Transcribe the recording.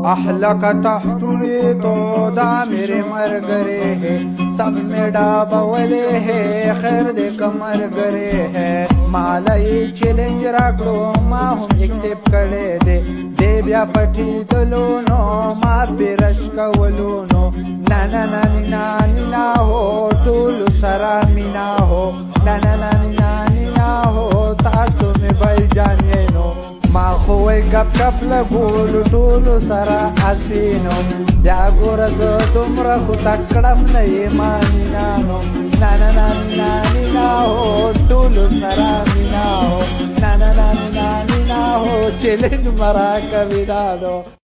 احلق تحتوری تو دا میرے مرگرے ہے سب میں ڈابا والے ہے خیر دے کمرگرے ہے مالائی چیلنج راکڑو ما ہم ایکسیپ کڑے دے دے بیا پٹی دلونو ما پیرش کولونو نانا نانی نانی نا ہو طول سرا مینا ہو نانا نانی نانی نا ہو تاسو میں بھائی جانیے نو ما خوی گپ شپ لگول ټولو سره اسینو بیا ګوره زه دومره خو تکړم نه یم مینانو نانا نانی نانی نا هو ټولو سره مینا هو نانا نانی نانی نا هو چیلنج مرا کوي دادو